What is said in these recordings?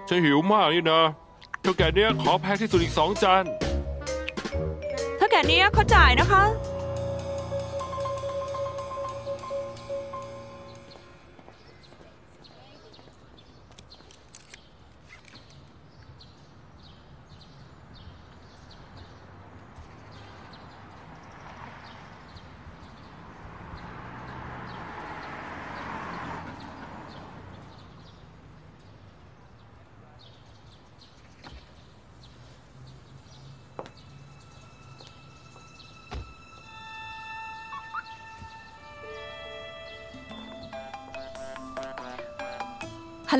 ฉันหิวมากนี่นะเท่าแก่เนี้ยขอแพงที่สุดอีก2 จานเท่าแก่เนี้ยเขาจ่ายนะคะฮัลโหล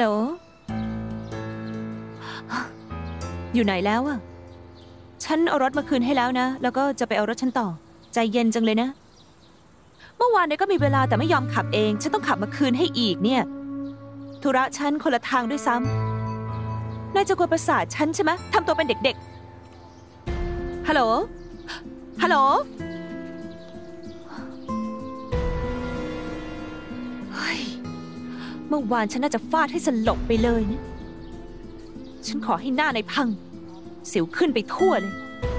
อยู่ไหนแล้วอะฉันเอารถมาคืนให้แล้วนะแล้วก็จะไปเอารถฉันต่อใจเย็นจังเลยนะเมื่อวานเนี่ยก็มีเวลาแต่ไม่ยอมขับเองฉันต้องขับมาคืนให้อีกเนี่ยธุระฉันคนละทางด้วยซ้ำนายจะกวนประสาทฉันใช่ไหมทำตัวเป็นเด็กๆฮัลโหลฮัลโหลเมื่อวานฉันน่าจะฟาดให้สลบไปเลยนะฉันขอให้หน้าในพังสิวขึ้นไปทั่วเลย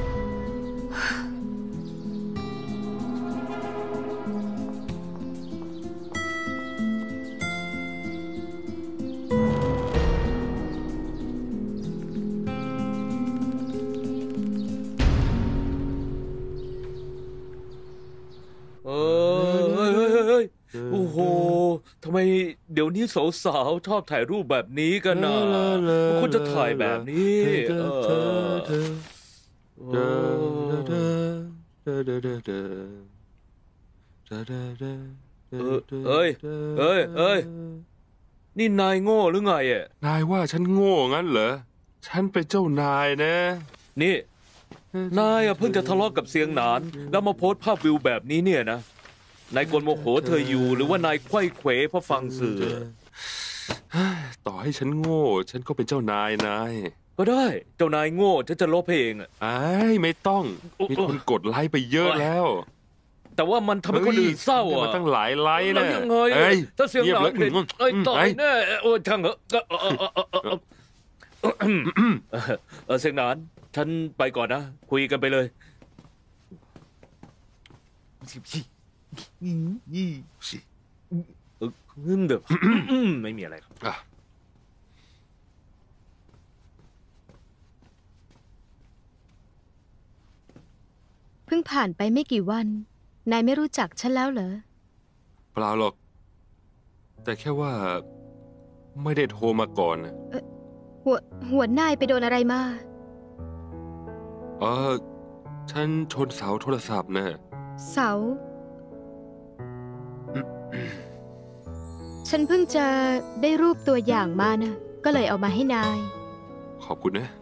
โอ้โหทำไมเดี๋ยวนี้สาวๆชอบถ่ายรูปแบบนี้กันนะคนจะถ่ายแบบนี้นี่นายโง่หรือไงอ่ะนายว่าฉันโง่งั้นเหรอฉันเป็นเจ้านายนะนี่นายเพิ่งจะทะเลาะกับเสียงหนานแล้วมาโพสต์ภาพวิวแบบนี้เนี่ยนะนายกวนโมโหเธออยู่หรือว่านายไขว้เขวเพราะฟังสื่อต่อให้ฉันโง่ฉันก็เป็นเจ้านายนายก็ได้เจ้านายโง่ฉันจะลบเองไม่ต้องมีคนกดไลค์ไปเยอะแล้วแต่ว่ามันทำให้คนอื่นเศร้าอ่ะมันตั้งหลายไลค์นะยังไงถ้าเสียงหนานเห็นต่อยแน่ช่างเหอะเสียงหนานฉันไปก่อนนะคุยกันไปเลยเดี๋ยวไม่มีอะไรครับเพิ่งผ่านไปไม่กี่วันนายไม่รู้จักฉันแล้วเหรอเปล่าหรอกแต่แค่ว่าไม่ได้โทรมาก่อนหัวนายไปโดนอะไรมาฉันชนเสาโทรศัพท์นะเสาฉันเพิ่งจะได้รูปตัวอย่างมานะก็เลยเอามาให้นายขอบคุณนะ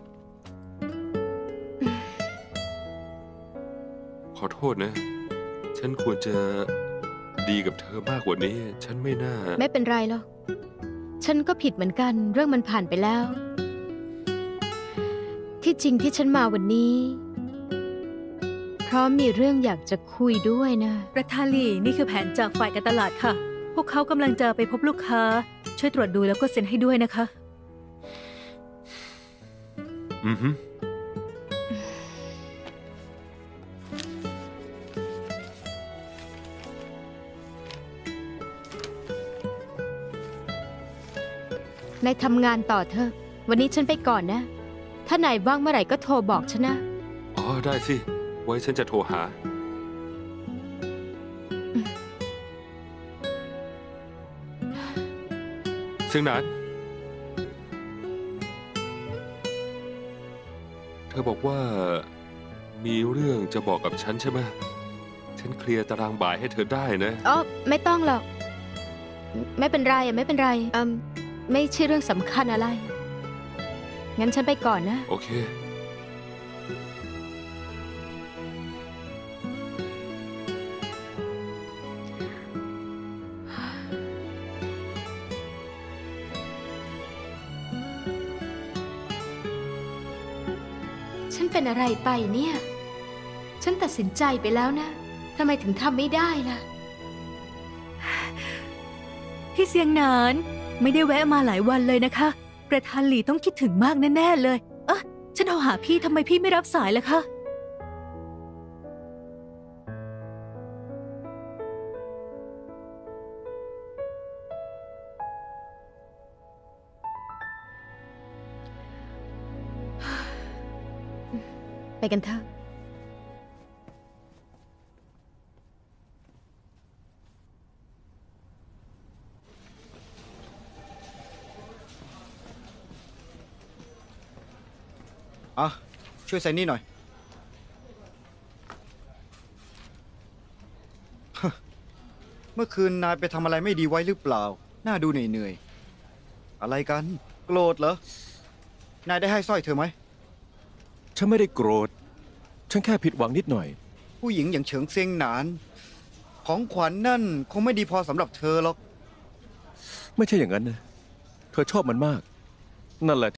ขอโทษนะฉันควรจะดีกับเธอมากกว่านี้ฉันไม่น่าไม่เป็นไรหรอกฉันก็ผิดเหมือนกันเรื่องมันผ่านไปแล้วที่จริงที่ฉันมาวันนี้เพราะมีเรื่องอยากจะคุยด้วยนะประธานลี่นี่คือแผนจากฝ่ายการตลาดค่ะพวกเขากำลังจะไปพบลูกค้าช่วยตรวจดูแล้วก็เซ็นให้ด้วยนะคะนายทำงานต่อเถอะวันนี้ฉันไปก่อนนะถ้านายว่างเมื่อไหร่ก็โทรบอกฉันนะได้สิไว้ฉันจะโทรหาซึ่งนั้นเธอบอกว่ามีเรื่องจะบอกกับฉันใช่ไหมฉันเคลียร์ตารางบ่ายให้เธอได้นะไม่ต้องหรอกไม่เป็นไรไม่เป็นไรไม่ใช่เรื่องสำคัญอะไรงั้นฉันไปก่อนนะโอเคฉันเป็นอะไรไปเนี่ยฉันตัดสินใจไปแล้วนะทำไมถึงทำไม่ได้ล่ะพี่เสียงหนานไม่ได้แวะมาหลายวันเลยนะคะประธานหลีต้องคิดถึงมากแน่ๆเลยฉันโทรหาพี่ทำไมพี่ไม่รับสายล่ะคะไปกันเถอะอ่ะ ช่วยใส่นี่หน่อย เมื่อคืนนายไปทำอะไรไม่ดีไว้หรือเปล่า น่าดูเหนื่อยๆ อะไรกัน โกรธเหรอ นายได้ให้สร้อยเธอไหมฉันไม่ได้โกรธ ฉันแค่ผิดหวังนิดหน่อยผู้หญิงอย่างเฉิงเซียงหนาน ของขวัญนั่นคงไม่ดีพอสำหรับเธอหรอกไม่ใช่อย่างนั้นนะ เธอชอบมันมาก นั่นแหละ